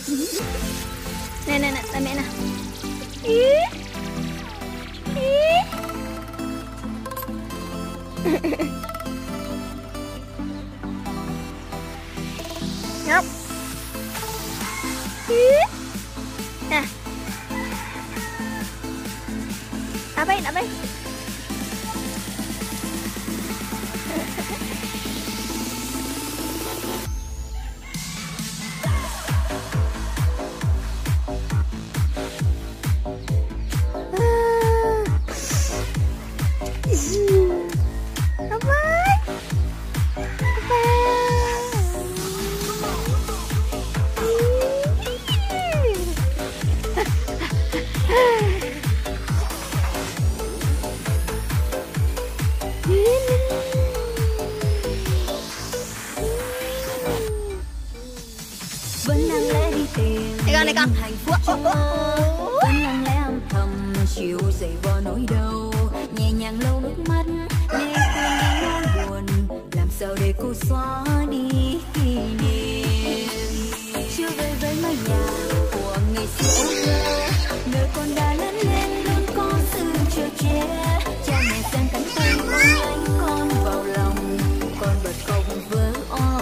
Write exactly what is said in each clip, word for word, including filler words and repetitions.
Nè nè nè, là mẹ nè. Ngọc. Nè. Áp đây, áp đây. Vẫn lặng lẽ đi tìm Này con, này con. hạnh phúc cho vẫn lặng lẽ âm thầm chịu dậy vào nỗi đau, nhẹ nhàng lau nước mắt để quên đi nỗi buồn, làm sao để cô xóa đi kỷ niệm. Chưa về với mái nhà của ngày xưa ấu thơ, nơi con đã lớn lên luôn có sự chở che. Cha mẹ giang cánh tay ôm lấy con vào lòng, con bật khóc vỡ òa.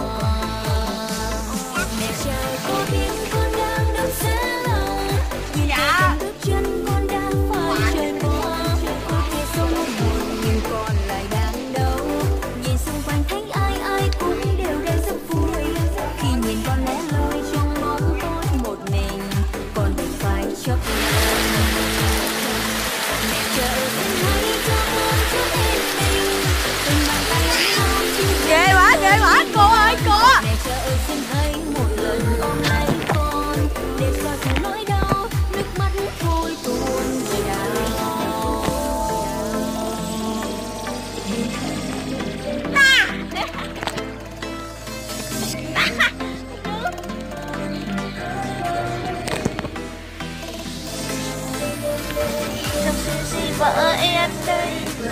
Mẹ trời có biết con đang đau xé lòng, nhìn thấy bước chân con đã phải trôi qua. Có thể sống buồn nhưng con lại đang đau, nhìn xung quanh thấy ai ai cũng đều đang rất vui. Khi nhìn con lẻ loi trong bóng tối một mình, con đành phải chấp nhận. Mẹ trời xin hãy cho con chút yên bình, từng bàn tay ấm áp chia sẻ. Ghê quá, ghê quá, cô ơi, cô. Mẹ trời xin hãy một lần ôm lấy con, để xoa dịu nỗi đau, nước mắt thôi tuôn trào. Tâm sự gì vợ em đây.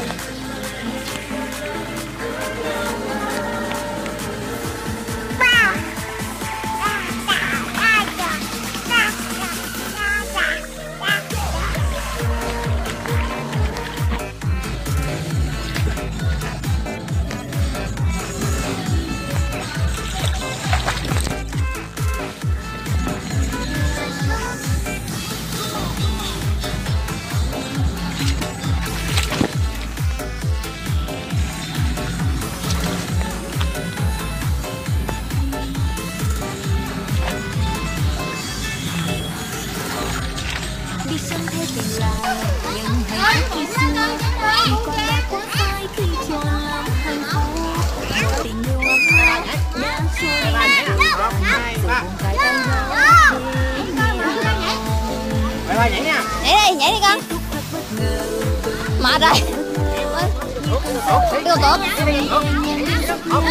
Đi sân thế tình lại nhưng hạnh phúc khi xưa, vì con đã quá sai khi cho lòng hạnh phúc. Tình yêu ấm áp đã trôi đi rồi buồn cái tay nhau đi nhau. Mày ba nhảy nha. Nhảy đi, nhảy đi con. Mệt rồi. Đi con tốt.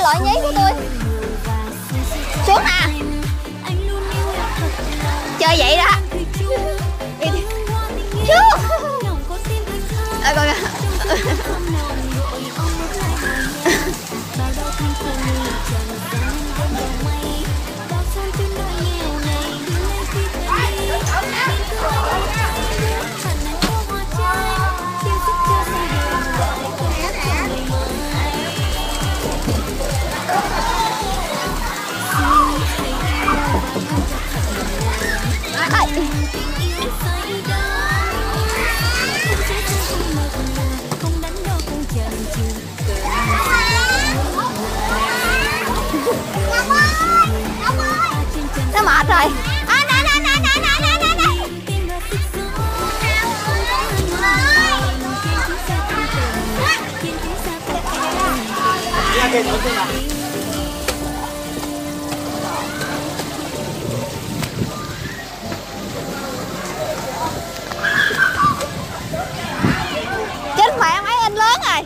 loại nhí của tôi. Xuống nè. Chơi vậy đó. Chú. À, coi kìa. Nó mệt rồi. À, nè nè nè nè nè nè nè nè. Chết mẹ, mấy anh lớn rồi.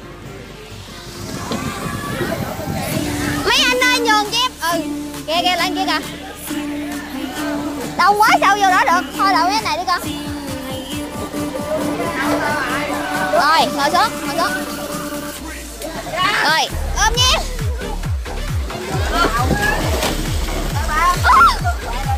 Mấy anh ơi nhường cho em. Ừ, kìa kìa lên kia kìa. Đông quá sao vô đó được. Thôi đậu cái này đi con. Rồi, ngồi xuống, ngồi xuống. Rồi, ôm nha.